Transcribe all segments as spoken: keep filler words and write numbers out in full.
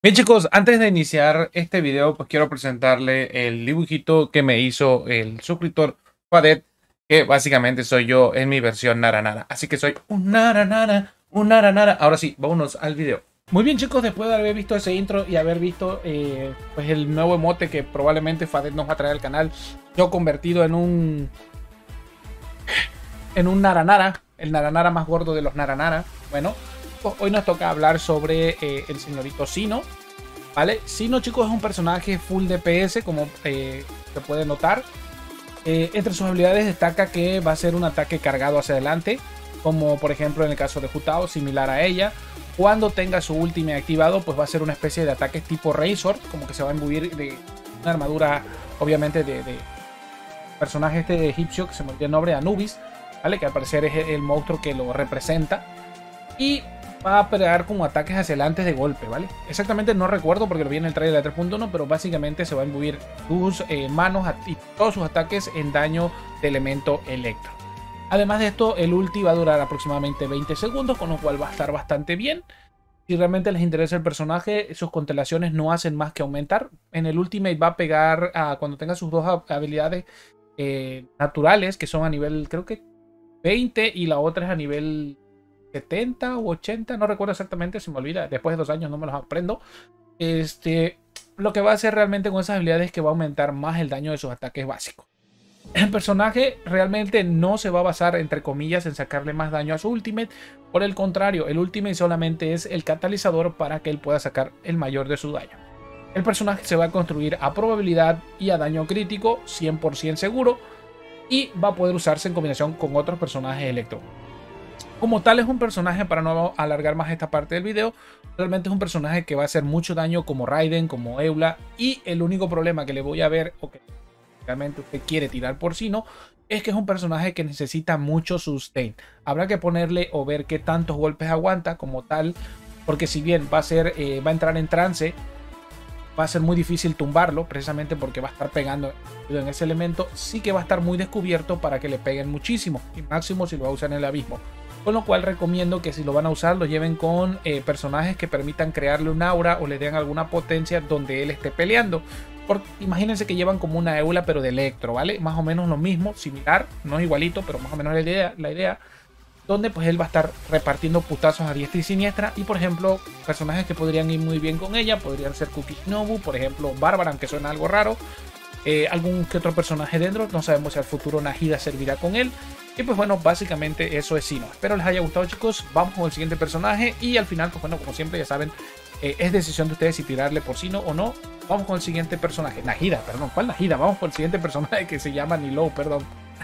Bien chicos, antes de iniciar este video, pues quiero presentarle el dibujito que me hizo el suscriptor Fadet, que básicamente soy yo en mi versión Naranara. Así que soy un Naranara, un Naranara. Ahora sí, vámonos al video. Muy bien chicos, después de haber visto ese intro y haber visto eh, pues el nuevo emote que probablemente Fadet nos va a traer al canal, yo convertido en un en un Naranara, el Naranara más gordo de los Naranara. Bueno, pues hoy nos toca hablar sobre eh, el señorito Sino. ¿Vale? Sino, chicos, es un personaje full D P S, como eh, se puede notar. Eh, entre sus habilidades destaca que va a ser un ataque cargado hacia adelante, como por ejemplo en el caso de Jutao, similar a ella. Cuando tenga su ultimate activado, pues va a ser una especie de ataques tipo Razor, como que se va a imbuir de una armadura, obviamente, de, de personaje este de egipcio, que se me olvidó el nombre, Anubis, ¿vale? Que al parecer es el monstruo que lo representa. Y va a pegar como ataques hacia adelante de golpe, ¿vale? Exactamente no recuerdo porque lo vi en el trailer de tres punto uno, pero básicamente se va a imbuir sus eh, manos y todos sus ataques en daño de elemento electro. Además de esto, el ulti va a durar aproximadamente veinte segundos, con lo cual va a estar bastante bien. Si realmente les interesa el personaje, sus constelaciones no hacen más que aumentar. En el ultimate va a pegar a, cuando tenga sus dos habilidades eh, naturales, que son a nivel, creo que veinte, y la otra es a nivel setenta u ochenta, no recuerdo exactamente, se me olvida, después de dos años no me los aprendo. Este, lo que va a hacer realmente con esas habilidades es que va a aumentar más el daño de sus ataques básicos. El personaje realmente no se va a basar, entre comillas, en sacarle más daño a su ultimate. Por el contrario, el ultimate solamente es el catalizador para que él pueda sacar el mayor de su daño. El personaje se va a construir a probabilidad y a daño crítico, cien por ciento seguro, y va a poder usarse en combinación con otros personajes electro. Como tal, es un personaje, para no alargar más esta parte del video, realmente es un personaje que va a hacer mucho daño como Raiden, como Eula, y el único problema que le voy a ver, o que realmente usted quiere tirar por Sino, es que es un personaje que necesita mucho sustain. Habrá que ponerle o ver qué tantos golpes aguanta como tal, porque si bien va a, ser, eh, va a entrar en trance, va a ser muy difícil tumbarlo, precisamente porque va a estar pegando en ese elemento. Sí que va a estar muy descubierto para que le peguen muchísimo, y máximo si lo va a usar en el abismo. Con lo cual recomiendo que si lo van a usar, lo lleven con eh, personajes que permitan crearle un aura o le den alguna potencia donde él esté peleando. Porque imagínense que llevan como una Eula pero de electro, ¿vale? Más o menos lo mismo, similar, no igualito, pero más o menos la idea, la idea. Donde pues él va a estar repartiendo putazos a diestra y siniestra. Y por ejemplo, personajes que podrían ir muy bien con ella podrían ser Kukishinobu, por ejemplo Bárbara, aunque suena algo raro. Eh, algún que otro personaje dentro, no sabemos si al futuro Nahida servirá con él. Y pues bueno, básicamente eso es Sino. Espero les haya gustado, chicos. Vamos con el siguiente personaje y al final, pues bueno, como siempre ya saben, eh, es decisión de ustedes si tirarle por Sino o no. Vamos con el siguiente personaje, Nahida, perdón, ¿cuál Nahida? Vamos con el siguiente personaje que se llama Nilou, perdón.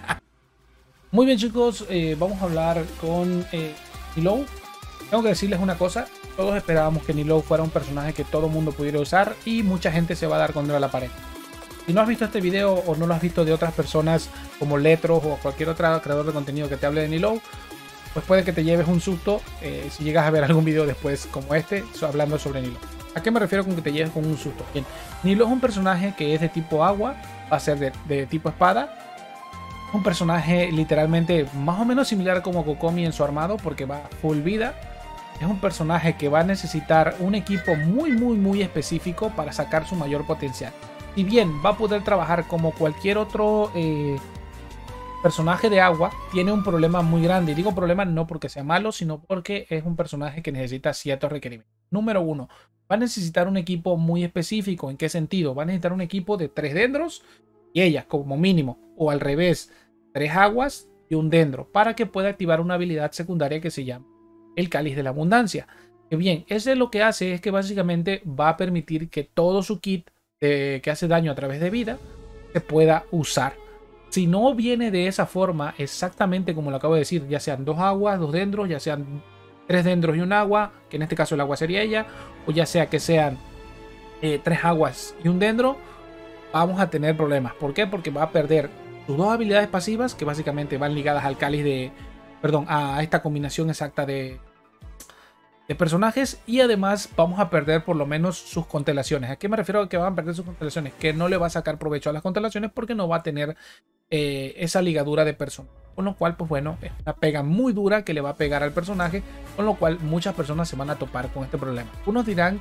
Muy bien, chicos, eh, vamos a hablar con eh, Nilou. Tengo que decirles una cosa, todos esperábamos que Nilou fuera un personaje que todo el mundo pudiera usar y mucha gente se va a dar contra la pared. Si no has visto este video o no lo has visto de otras personas como Letros o cualquier otro creador de contenido que te hable de Nilou, pues puede que te lleves un susto eh, si llegas a ver algún video después como este hablando sobre Nilou. ¿A qué me refiero con que te lleves con un susto? Bien, Nilou es un personaje que es de tipo agua, va a ser de, de tipo espada. Un personaje literalmente más o menos similar como Kokomi en su armado porque va full vida. Es un personaje que va a necesitar un equipo muy muy muy específico para sacar su mayor potencial. Si bien va a poder trabajar como cualquier otro eh, personaje de agua, tiene un problema muy grande. Y digo problema no porque sea malo, sino porque es un personaje que necesita ciertos requerimientos. Número uno, va a necesitar un equipo muy específico. ¿En qué sentido? Va a necesitar un equipo de tres dendros y ellas como mínimo, o al revés, tres aguas y un dendro, para que pueda activar una habilidad secundaria que se llama el Cáliz de la Abundancia. Que bien, ese lo que hace es que básicamente va a permitir que todo su kit que hace daño a través de vida se pueda usar. Si no viene de esa forma, exactamente como lo acabo de decir, ya sean dos aguas, dos dendros, ya sean tres dendros y un agua, que en este caso el agua sería ella, o ya sea que sean eh, tres aguas y un dendro, vamos a tener problemas. ¿Por qué? Porque va a perder sus dos habilidades pasivas, que básicamente van ligadas al cáliz de, perdón, a esta combinación exacta de de personajes, y además vamos a perder por lo menos sus constelaciones. ¿A qué me refiero a que van a perder sus constelaciones? Que no le va a sacar provecho a las constelaciones porque no va a tener eh, esa ligadura de personaje. Con lo cual, pues bueno, es una pega muy dura que le va a pegar al personaje, con lo cual muchas personas se van a topar con este problema. Unos dirán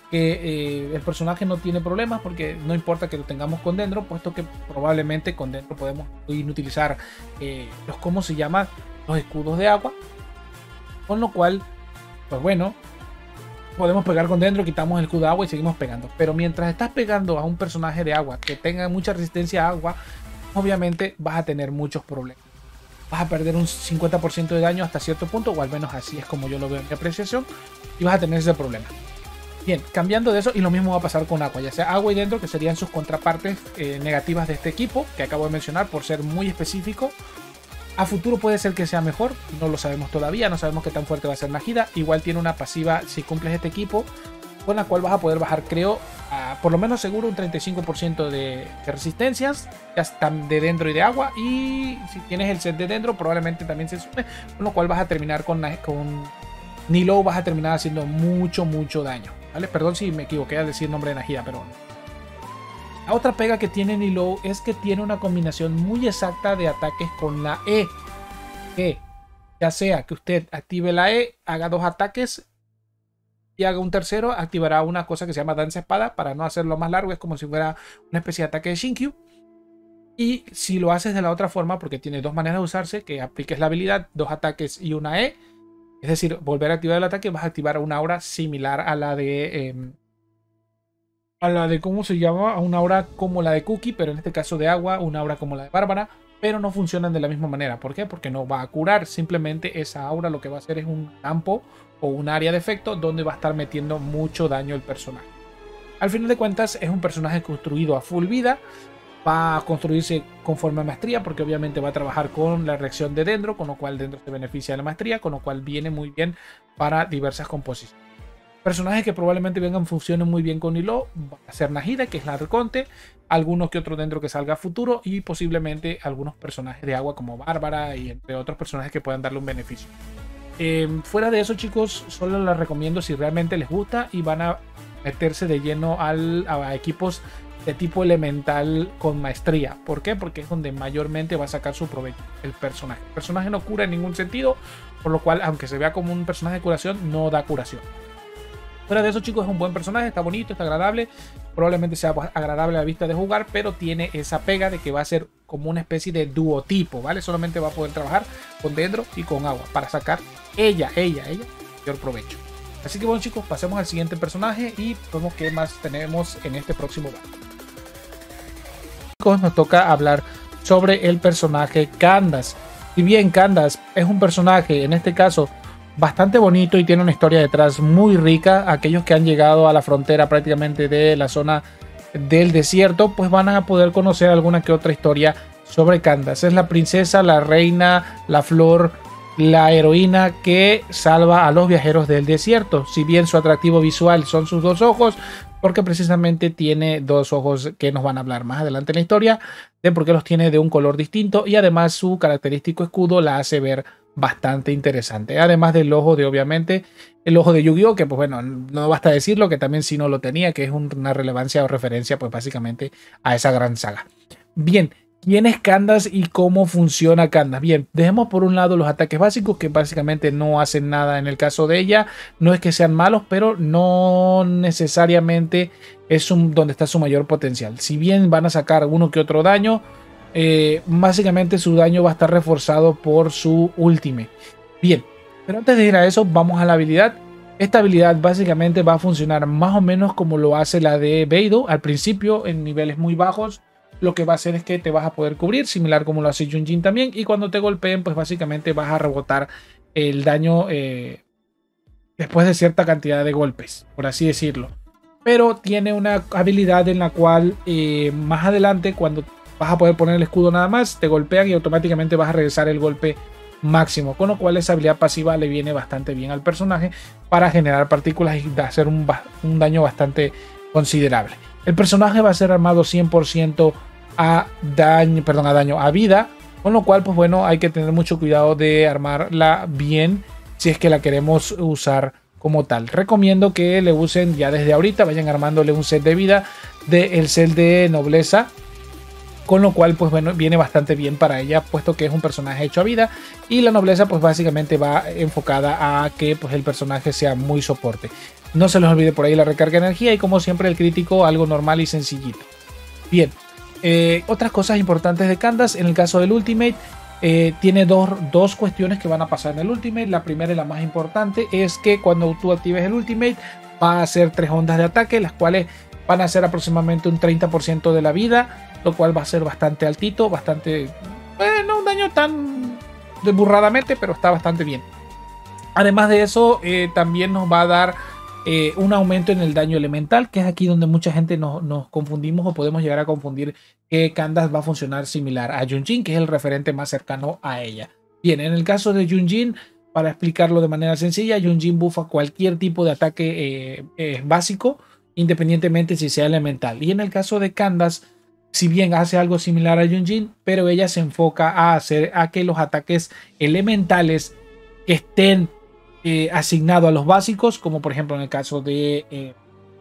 que eh, el personaje no tiene problemas porque no importa que lo tengamos con Dendro, puesto que probablemente con Dendro podemos utilizar eh, los, ¿cómo se llama? Los escudos de agua, con lo cual, pues bueno, podemos pegar con Dendro, quitamos el escudo de agua y seguimos pegando. Pero mientras estás pegando a un personaje de agua que tenga mucha resistencia a agua, obviamente vas a tener muchos problemas. Vas a perder un cincuenta por ciento de daño hasta cierto punto, o al menos así es como yo lo veo en mi apreciación, y vas a tener ese problema. Bien, cambiando de eso, y lo mismo va a pasar con agua, ya sea agua y Dendro, que serían sus contrapartes eh, negativas de este equipo, que acabo de mencionar por ser muy específico. A futuro puede ser que sea mejor, no lo sabemos todavía, no sabemos qué tan fuerte va a ser Nahida. Igual tiene una pasiva si cumples este equipo, con la cual vas a poder bajar, creo, a, por lo menos seguro un treinta y cinco por ciento de, de resistencias, ya están de Dendro y de agua, y si tienes el set de Dendro probablemente también se sube, con lo cual vas a terminar con, con Nilou, vas a terminar haciendo mucho, mucho daño. ¿Vale? Perdón si me equivoqué al decir el nombre de Nahida, pero la otra pega que tiene Nilou es que tiene una combinación muy exacta de ataques con la E. Que ya sea que usted active la E, haga dos ataques y haga un tercero, activará una cosa que se llama Danza Espada para no hacerlo más largo, es como si fuera una especie de ataque de Shinkyu. Y si lo haces de la otra forma, porque tiene dos maneras de usarse, que apliques la habilidad, dos ataques y una E, es decir, volver a activar el ataque, vas a activar una aura similar a la de... Eh, a la de, ¿cómo se llama? A una aura como la de Cookie, pero en este caso de agua, una aura como la de Bárbara, pero no funcionan de la misma manera. ¿Por qué? Porque no va a curar, simplemente esa aura lo que va a hacer es un campo o un área de efecto donde va a estar metiendo mucho daño el personaje. Al final de cuentas es un personaje construido a full vida, va a construirse conforme a maestría, porque obviamente va a trabajar con la reacción de Dendro, con lo cual Dendro se beneficia de la maestría, con lo cual viene muy bien para diversas composiciones. Personajes que probablemente vengan funcionen muy bien con Nilou va a ser Nahida, que es la Arconte, algunos que otro Dendro que salga a futuro, y posiblemente algunos personajes de agua como Bárbara y entre otros personajes que puedan darle un beneficio. Eh, fuera de eso, chicos, solo les recomiendo si realmente les gusta y van a meterse de lleno al, a equipos de tipo elemental con maestría. ¿Por qué? Porque es donde mayormente va a sacar su provecho el personaje. El personaje no cura en ningún sentido, por lo cual, aunque se vea como un personaje de curación, no da curación. Fuera de eso, chicos, es un buen personaje, está bonito, está agradable, probablemente sea agradable a la vista de jugar, pero tiene esa pega de que va a ser como una especie de duotipo, ¿vale? Solamente va a poder trabajar con Dendro y con agua para sacar ella, ella, ella, mayor provecho. Así que bueno, chicos, pasemos al siguiente personaje y vemos qué más tenemos en este próximo barco. Chicos, nos toca hablar sobre el personaje Candace. Si bien Candace es un personaje, en este caso, bastante bonito y tiene una historia detrás muy rica, aquellos que han llegado a la frontera prácticamente de la zona del desierto, pues van a poder conocer alguna que otra historia sobre Candace. Es la princesa, la reina, la flor, la heroína que salva a los viajeros del desierto. Si bien su atractivo visual son sus dos ojos, porque precisamente tiene dos ojos que nos van a hablar más adelante en la historia de por qué los tiene de un color distinto, y además su característico escudo la hace ver bastante interesante, además del ojo de, obviamente, el ojo de Yu-Gi-Oh, que pues bueno, no basta decirlo, que también si no lo tenía, que es una relevancia o referencia pues básicamente a esa gran saga. Bien, ¿quién es Candace y cómo funciona Candace? Bien, dejemos por un lado los ataques básicos, que básicamente no hacen nada en el caso de ella, no es que sean malos, pero no necesariamente es un, donde está su mayor potencial. Si bien van a sacar uno que otro daño, Eh, básicamente su daño va a estar reforzado por su ultimate. Bien, pero antes de ir a eso, vamos a la habilidad. Esta habilidad básicamente va a funcionar más o menos como lo hace la de Beidou. Al principio, en niveles muy bajos, lo que va a hacer es que te vas a poder cubrir, similar como lo hace Yunjin también, y cuando te golpeen, pues básicamente vas a rebotar el daño eh, después de cierta cantidad de golpes, por así decirlo. Pero tiene una habilidad en la cual eh, más adelante, cuando vas a poder poner el escudo nada más, te golpean y automáticamente vas a regresar el golpe máximo, con lo cual esa habilidad pasiva le viene bastante bien al personaje para generar partículas y hacer un, un daño bastante considerable. El personaje va a ser armado cien por ciento a daño, perdón, a daño, a vida, con lo cual pues bueno, hay que tener mucho cuidado de armarla bien si es que la queremos usar como tal. Recomiendo que le usen ya desde ahorita, vayan armándole un set de vida del set de nobleza, con lo cual pues bueno, viene bastante bien para ella, puesto que es un personaje hecho a vida, y la nobleza pues básicamente va enfocada a que pues el personaje sea muy soporte. No se les olvide por ahí la recarga de energía y como siempre el crítico algo normal y sencillito. Bien, eh, otras cosas importantes de Candace en el caso del Ultimate. Eh, tiene dos, dos cuestiones que van a pasar en el Ultimate. La primera y la más importante es que cuando tú actives el Ultimate va a hacer tres ondas de ataque, las cuales van a hacer aproximadamente un treinta por ciento de la vida, lo cual va a ser bastante altito, bastante, eh, no un daño tan desburradamente, pero está bastante bien. Además de eso, eh, también nos va a dar eh, un aumento en el daño elemental, que es aquí donde mucha gente nos, nos confundimos o podemos llegar a confundir que Candace va a funcionar similar a Yunjin, que es el referente más cercano a ella. Bien, en el caso de Yunjin, para explicarlo de manera sencilla, Yunjin buffa cualquier tipo de ataque eh, eh, básico, independientemente si sea elemental. Y en el caso de Candace, si bien hace algo similar a Yunjin, pero ella se enfoca a hacer a que los ataques elementales que estén eh, asignados a los básicos, como por ejemplo en el caso de, eh,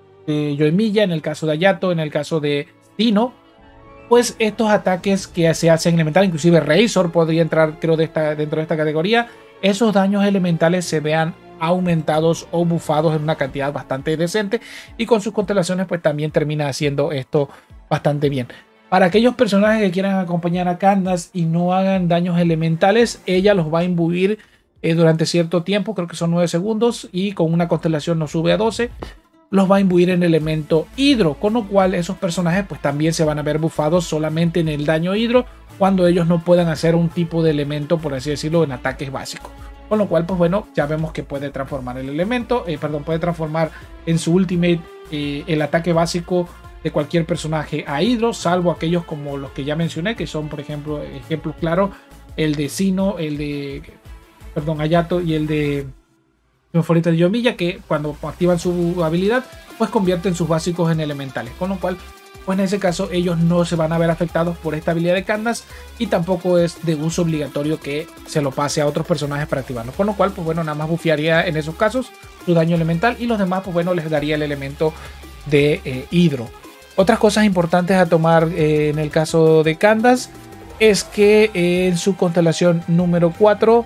de Yoimiya, en el caso de Hayato, en el caso de Dino, pues estos ataques que se hacen elemental, inclusive Razor podría entrar creo de esta, dentro de esta categoría, esos daños elementales se vean aumentados o bufados en una cantidad bastante decente, y con sus constelaciones pues también termina haciendo esto bastante bien. Para aquellos personajes que quieran acompañar a Candace y no hagan daños elementales, ella los va a imbuir eh, durante cierto tiempo, creo que son nueve segundos, y con una constelación nos sube a doce, los va a imbuir en el elemento hidro, con lo cual esos personajes pues también se van a ver bufados solamente en el daño hidro, cuando ellos no puedan hacer un tipo de elemento, por así decirlo, en ataques básicos. Con lo cual, pues bueno, ya vemos que puede transformar el elemento, eh, perdón, puede transformar en su ultimate eh, el ataque básico de cualquier personaje a hidro, salvo aquellos como los que ya mencioné, que son, por ejemplo, ejemplos claros, el de Sino, el de, perdón, Hayato y el de mi favorito de Yoimiya, que cuando activan su habilidad, pues convierten sus básicos en elementales. Con lo cual, pues en ese caso ellos no se van a ver afectados por esta habilidad de Candace, y tampoco es de uso obligatorio que se lo pase a otros personajes para activarlo. Con lo cual, pues bueno, nada más bufearía en esos casos su daño elemental, y los demás, pues bueno, les daría el elemento de eh, hidro. Otras cosas importantes a tomar eh, en el caso de Candace es que eh, en su constelación número cuatro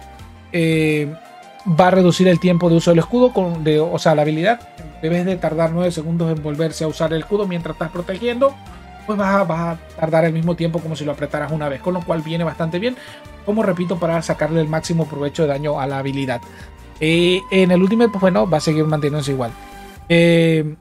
eh, va a reducir el tiempo de uso del escudo, con, de, o sea, la habilidad. Debes de tardar nueve segundos en volverse a usar el escudo mientras estás protegiendo, pues vas a, vas a tardar el mismo tiempo como si lo apretaras una vez, con lo cual viene bastante bien, como repito, para sacarle el máximo provecho de daño a la habilidad. Eh, en el Ultimate, pues bueno, va a seguir manteniéndose igual. Eh,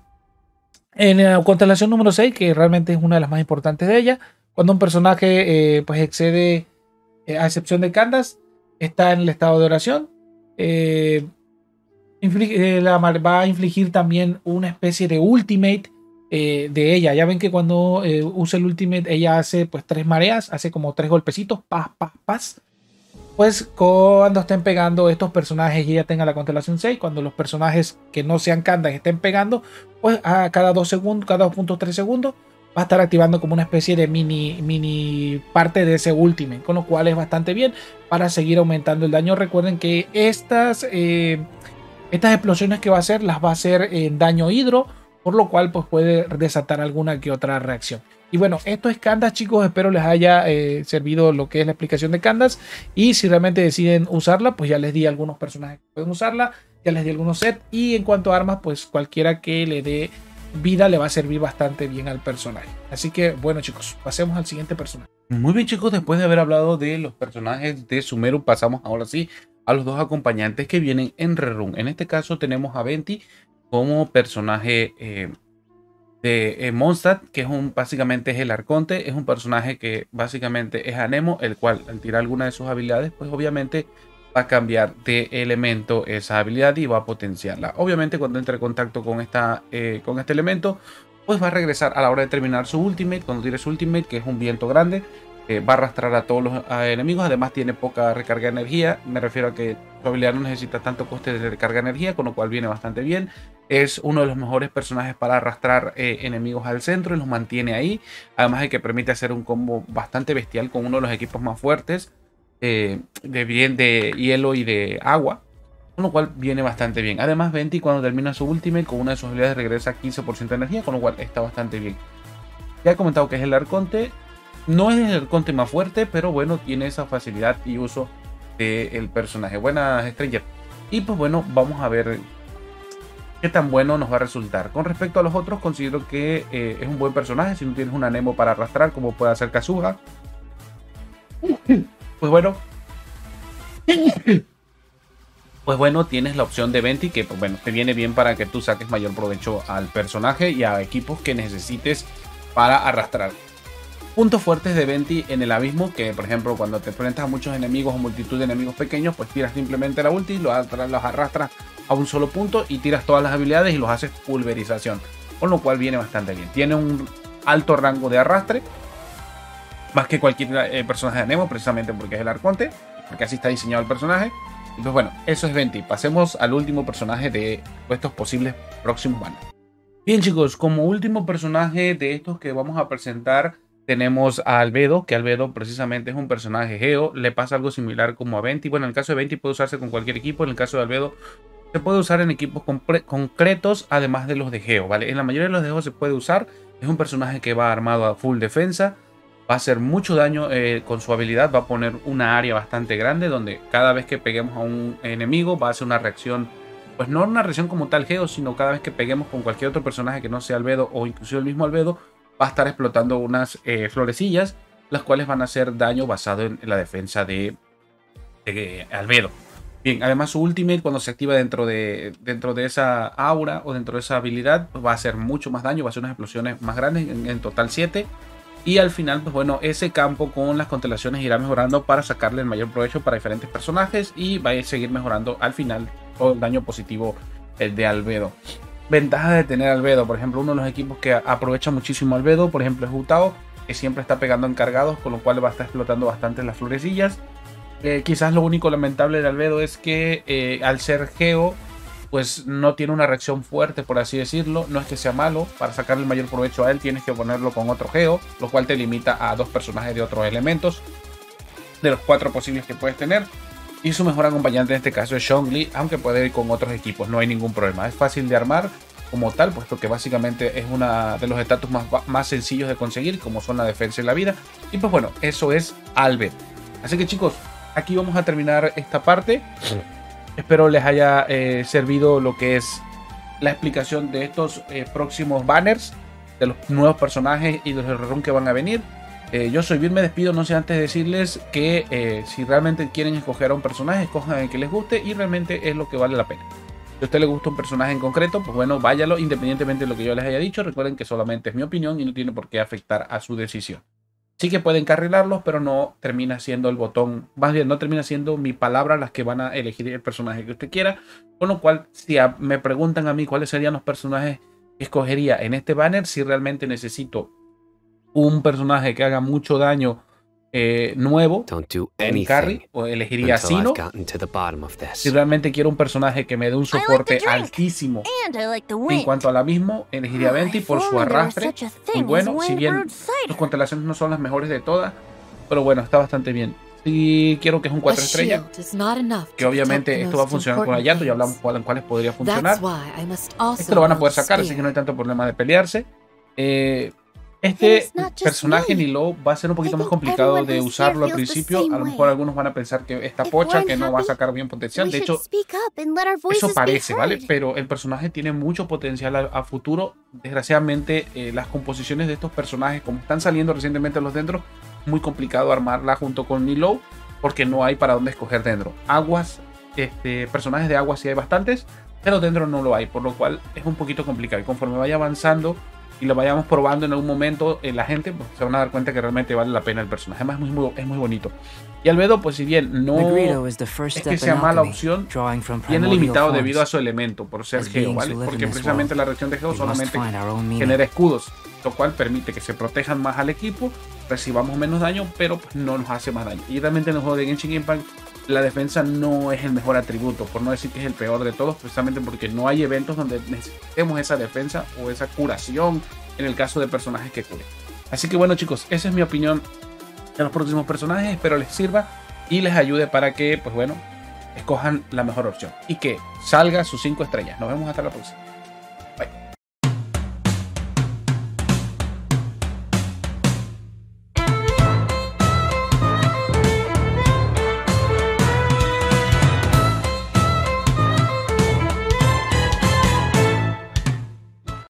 en la constelación número seis, que realmente es una de las más importantes de ella, cuando un personaje eh, pues excede, eh, a excepción de Candace, está en el estado de oración, eh, inflige, la, va a infligir también una especie de ultimate eh, de ella. Ya ven que cuando eh, usa el ultimate ella hace pues tres mareas, hace como tres golpecitos, paz, paz, paz. Pues cuando estén pegando estos personajes y ella tenga la constelación seis, cuando los personajes que no sean Candace estén pegando, pues a cada dos segundos, cada dos punto tres segundos va a estar activando como una especie de mini, mini parte de ese ultimate, con lo cual es bastante bien para seguir aumentando el daño. Recuerden que estas eh, Estas explosiones que va a hacer las va a hacer en daño hidro, por lo cual pues puede desatar alguna que otra reacción. Y bueno, esto es Candace, chicos. Espero les haya eh, servido lo que es la explicación de Candace. Y si realmente deciden usarla, pues ya les di algunos personajes que pueden usarla, ya les di algunos sets. Y en cuanto a armas, pues cualquiera que le dé vida le va a servir bastante bien al personaje. Así que bueno, chicos, pasemos al siguiente personaje. Muy bien, chicos, después de haber hablado de los personajes de Sumeru, pasamos ahora sí a los dos acompañantes que vienen en Rerun. En este caso tenemos a Venti como personaje eh, de eh, Mondstadt, que es un, básicamente es el Arconte. Es un personaje que básicamente es Anemo, el cual al tirar alguna de sus habilidades, pues obviamente va a cambiar de elemento esa habilidad y va a potenciarla. Obviamente cuando entre en contacto con, esta, eh, con este elemento, pues va a regresar a la hora de terminar su ultimate. Cuando tire su ultimate, que es un viento grande, Eh, va a arrastrar a todos los a enemigos. Además tiene poca recarga de energía, me refiero a que su habilidad no necesita tanto coste de recarga de energía, con lo cual viene bastante bien. Es uno de los mejores personajes para arrastrar eh, enemigos al centro y los mantiene ahí, además de que permite hacer un combo bastante bestial con uno de los equipos más fuertes eh, de bien de hielo y de agua, con lo cual viene bastante bien. Además Venti cuando termina su ultimate con una de sus habilidades regresa quince por ciento de energía, con lo cual está bastante bien. Ya he comentado que es el Arconte. No es el Arconte más fuerte, pero bueno, tiene esa facilidad y uso del personaje. Buenas, Stranger. Y pues bueno, vamos a ver qué tan bueno nos va a resultar. Con respecto a los otros, considero que eh, es un buen personaje. Si no tienes una Nemo para arrastrar, como puede hacer Kazuha, pues bueno, pues bueno, tienes la opción de Venti, que pues bueno, te viene bien para que tú saques mayor provecho al personaje y a equipos que necesites para arrastrar. Puntos fuertes de Venti en el abismo, que por ejemplo cuando te enfrentas a muchos enemigos o multitud de enemigos pequeños, pues tiras simplemente la ulti, los, los arrastras a un solo punto y tiras todas las habilidades y los haces pulverización, con lo cual viene bastante bien. Tiene un alto rango de arrastre, más que cualquier eh, personaje de Nemo, precisamente porque es el arconte, porque así está diseñado el personaje. Y pues bueno, eso es Venti. Pasemos al último personaje de estos posibles próximos banners. Bien chicos, como último personaje de estos que vamos a presentar, tenemos a Albedo, que Albedo precisamente es un personaje geo. Le pasa algo similar como a Venti. Bueno, en el caso de Venti puede usarse con cualquier equipo. En el caso de Albedo se puede usar en equipos concretos, además de los de geo, ¿vale? En la mayoría de los de geo se puede usar. Es un personaje que va armado a full defensa. Va a hacer mucho daño eh, con su habilidad. Va a poner una área bastante grande donde cada vez que peguemos a un enemigo va a hacer una reacción. Pues no una reacción como tal geo, sino cada vez que peguemos con cualquier otro personaje que no sea Albedo o incluso el mismo Albedo, va a estar explotando unas eh, florecillas, las cuales van a hacer daño basado en, en la defensa de, de Albedo. Bien, además su ultimate cuando se activa dentro de, dentro de esa aura o dentro de esa habilidad, pues va a hacer mucho más daño, va a hacer unas explosiones más grandes, en, en total siete. Y al final, pues bueno, ese campo con las constelaciones irá mejorando para sacarle el mayor provecho para diferentes personajes y va a seguir mejorando al final todo el daño positivo el de Albedo. Ventajas de tener Albedo, por ejemplo, uno de los equipos que aprovecha muchísimo Albedo, por ejemplo, es Utao, que siempre está pegando en cargados, con lo cual va a estar explotando bastante las florecillas. Eh, quizás lo único lamentable de Albedo es que eh, al ser geo, pues no tiene una reacción fuerte, por así decirlo. No es que sea malo, para sacarle el mayor provecho a él tienes que ponerlo con otro geo, lo cual te limita a dos personajes de otros elementos, de los cuatro posibles que puedes tener. Y su mejor acompañante en este caso es Zhongli, aunque puede ir con otros equipos, no hay ningún problema. Es fácil de armar como tal, puesto que básicamente es uno de los estatus más, más sencillos de conseguir, como son la defensa y la vida. Y pues bueno, eso es Albedo. Así que chicos, aquí vamos a terminar esta parte. Espero les haya eh, servido lo que es la explicación de estos eh, próximos banners, de los nuevos personajes y de los rerun que van a venir. Eh, yo soy Bill, me despido, no sé antes de decirles que eh, si realmente quieren escoger a un personaje, escojan el que les guste y realmente es lo que vale la pena. Si a usted le gusta un personaje en concreto, pues bueno, váyalo independientemente de lo que yo les haya dicho. Recuerden que solamente es mi opinión y no tiene por qué afectar a su decisión. Sí que pueden carrilarlos, pero no termina siendo el botón, más bien no termina siendo mi palabra las que van a elegir el personaje que usted quiera. Con lo cual, si a, me preguntan a mí cuáles serían los personajes que escogería en este banner, si realmente necesito un personaje que haga mucho daño eh, nuevo en carry, o elegiría a Sino. Si realmente quiero un personaje que me dé un soporte altísimo en cuanto al abismo, elegiría a Venti por su arrastre muy bueno, si bien sus constelaciones no son las mejores de todas, pero bueno, está bastante bien. Si quiero que es un cuatro estrellas, que obviamente esto va a funcionar con Hayato, ya hablamos en cuáles podría funcionar. Esto lo van a poder sacar, así que no hay tanto problema de pelearse. eh, Este personaje Nilou va a ser un poquito más complicado de usarlo al principio. A lo mejor algunos van a pensar que esta pocha que no va a sacar bien potencial. De hecho, eso parece, ¿vale? Pero el personaje tiene mucho potencial a, a futuro. Desgraciadamente, eh, las composiciones de estos personajes, como están saliendo recientemente los dendros, es muy complicado armarla junto con Nilou porque no hay para dónde escoger dendro. Aguas, este, personajes de agua sí hay bastantes, pero dendro no lo hay, por lo cual es un poquito complicado. Y conforme vaya avanzando y lo vayamos probando en algún momento, eh, la gente pues, se van a dar cuenta que realmente vale la pena el personaje. Además es muy, es muy bonito. Y Albedo, pues si bien no es que sea mala opción, viene limitado debido a su elemento, por ser geo, ¿vale? Porque precisamente la reacción de geo solamente genera escudos, lo cual permite que se protejan más al equipo, recibamos menos daño, pero pues, no nos hace más daño. Y realmente en el juego de Genshin Impact la defensa no es el mejor atributo, por no decir que es el peor de todos, precisamente porque no hay eventos donde necesitemos esa defensa o esa curación en el caso de personajes que curen. Así que bueno chicos, esa es mi opinión de los próximos personajes, espero les sirva y les ayude para que, pues bueno, escojan la mejor opción y que salga sus cinco estrellas. Nos vemos hasta la próxima.